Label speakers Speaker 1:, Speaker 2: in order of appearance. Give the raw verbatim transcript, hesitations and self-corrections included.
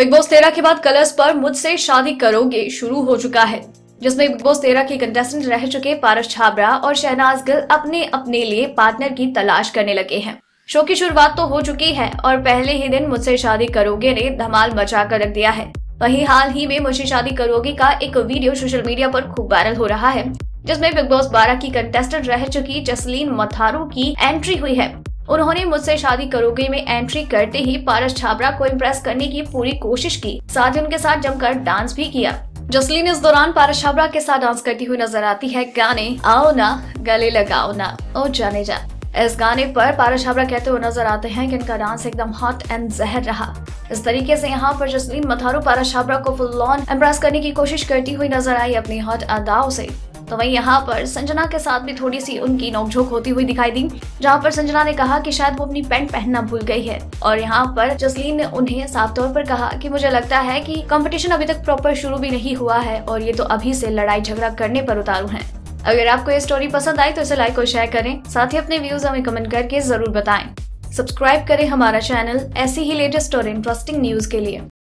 Speaker 1: Big boss तेरह के बाद कलर्स पर मुझसे शादी करोगे शुरू हो चुका है, जिसमें बिग बॉस तेरह के कंटेस्टेंट रह चुके पारस छाबड़ा और शहनाज गिल अपने अपने लिए पार्टनर की तलाश करने लगे हैं। शो की शुरुआत तो हो चुकी है और पहले ही दिन मुझसे शादी करोगे ने धमाल मचा कर रख दिया है। वहीं हाल ही में मुझसे शादी करोगे का एक वीडियो सोशल मीडिया पर खूब वायरल हो रहा है, जिसमें बिग बॉस बारह की कंटेस्टेंट रह चुकी जसलीन मथारू की एंट्री हुई है। उन्होंने मुझसे शादी करोगे में एंट्री करते ही पारस छाबड़ा को इम्प्रेस करने की पूरी कोशिश की, साथ ही उनके साथ जमकर डांस भी किया। जसलीन इस दौरान पारस छाबड़ा के साथ डांस करती हुई नजर आती है। गाने आओ ना गले लगाओ ना ओ जाने जा, इस गाने पर पारस छाबड़ा कहते हुए नजर आते हैं कि इनका डांस एकदम हॉट एंड जहर रहा। इस तरीके से यहाँ पर जसलीन मथारू पारस छाबड़ा को फुल ऑन इम्प्रेस करने की कोशिश करती हुई नजर आई अपनी हॉट अदाओं से। तो वहीं यहाँ पर संजना के साथ भी थोड़ी सी उनकी नोकझोंक होती हुई दिखाई दी, जहाँ पर संजना ने कहा कि शायद वो अपनी पैंट पहनना भूल गई है। और यहाँ पर जसलीन ने उन्हें साफ तौर पर कहा कि मुझे लगता है कि कंपटीशन अभी तक प्रॉपर शुरू भी नहीं हुआ है और ये तो अभी से लड़ाई झगड़ा करने पर उतारू हैं। अगर आपको ये स्टोरी पसंद आई तो इसे लाइक और शेयर करें, साथ ही अपने व्यूज हमें कमेंट करके जरूर बताएं। सब्सक्राइब करें हमारा चैनल ऐसी ही लेटेस्ट और इंटरेस्टिंग न्यूज के लिए।